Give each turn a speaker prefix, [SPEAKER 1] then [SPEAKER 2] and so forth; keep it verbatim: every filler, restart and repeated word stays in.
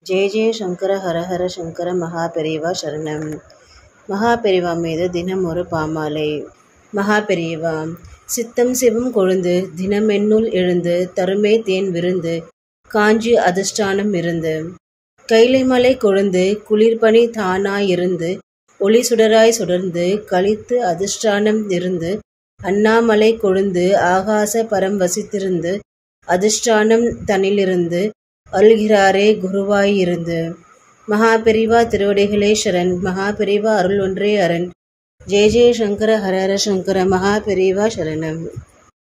[SPEAKER 1] ஜெய ஜெய சங்கர ஹர ஹர சங்கர மகா பெரியவா சரணம். மகா பெரியவா மீது தினம் ஒரு பாமாலை. மகா பெரியவா சித்தம் சிவம் கொழுந்து தினமென்னுள் எழுந்து தருமே தேன் விருந்து காஞ்சி அதிஷ்டானம் இருந்து கைலைமலை கொழுந்து குளிர்பனி தானாயிருந்து ஒளி சுடராய் சுடர்ந்து கழித்து அதிஷ்டானம் இருந்து அண்ணாமலை கொழுந்து ஆகாச பரம் வசித்திருந்து அதிஷ்டானம் தனிலிருந்து அருள்கிறாரே குருவாயிருந்து. மகா பெரிவா திருவடிகளே சரண். மகா பெரிவா அருள் ஒன்றே அரண். ஜெய ஜெய சங்கர ஹர ஹர சங்கர மகா பெரிவா சரணம்.